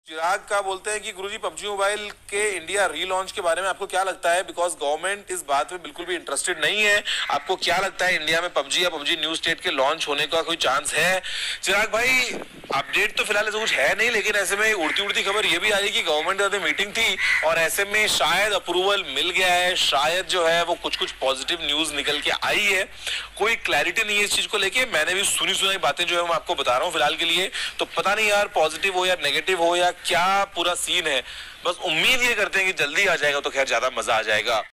चिराग का बोलते हैं कि गुरुजी पबजी मोबाइल के इंडिया रीलॉन्च के बारे में आपको क्या लगता है? बिकॉज गवर्नमेंट इस बात में बिल्कुल भी इंटरेस्टेड नहीं है। आपको क्या लगता है इंडिया में पबजी या पबजी न्यू स्टेट के लॉन्च होने का कोई चांस है? चिराग भाई, अपडेट तो फिलहाल ऐसा कुछ है नहीं, लेकिन ऐसे में उड़ती उड़ती खबर ये भी आ रही कि गवर्नमेंट की मीटिंग थी और ऐसे में शायद अप्रूवल मिल गया है। शायद जो है वो कुछ पॉजिटिव न्यूज निकल के आई है। कोई क्लैरिटी नहीं है इस चीज को लेके। मैंने भी सुनी सुनाई बातें जो है मैं आपको बता रहा हूँ फिलहाल के लिए। तो पता नहीं यार पॉजिटिव हो या नेगेटिव हो या क्या पूरा सीन है। बस उम्मीद ये करते हैं कि जल्दी आ जाएगा तो खैर ज्यादा मजा आ जाएगा।